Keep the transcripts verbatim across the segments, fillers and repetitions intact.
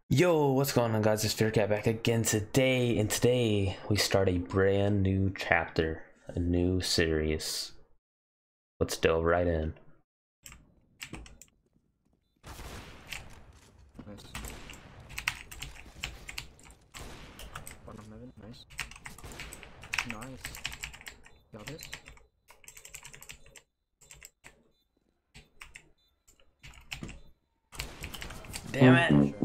Yo, what's going on, guys? It's Fearcat back again today, and today we start a brand new chapter, a new series. Let's delve right in. Nice. Bottom eleven, nice. Nice. Got this? Damn it!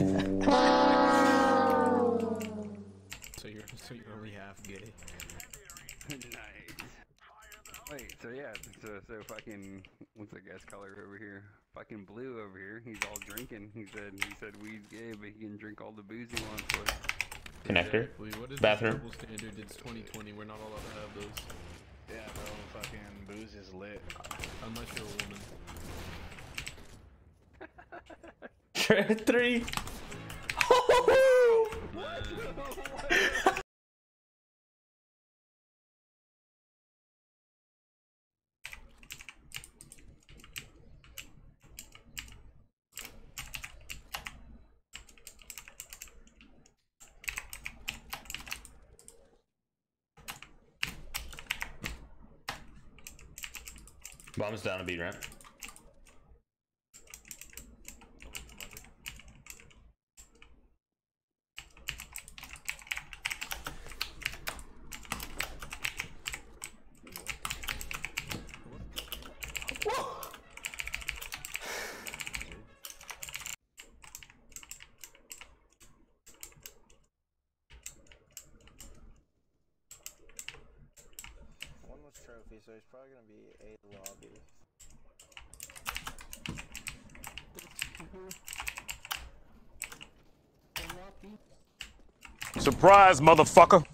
So you're so you're only half gay. Nice. Wait, so yeah, so so fucking what's that guy's color over here? Fucking Blue over here. He's all drinking. He said he said weed's gay, but he can drink all the booze he wants. So. Connector. Exactly. What is Bathroom. This double standard? It's twenty twenty. We're not allowed to have those. Yeah, bro, fucking booze is lit. Unless you're a woman. Three. Bomb's down a beat ramp. One was trophy, so he's probably gonna be a lobby. Surprise, motherfucker!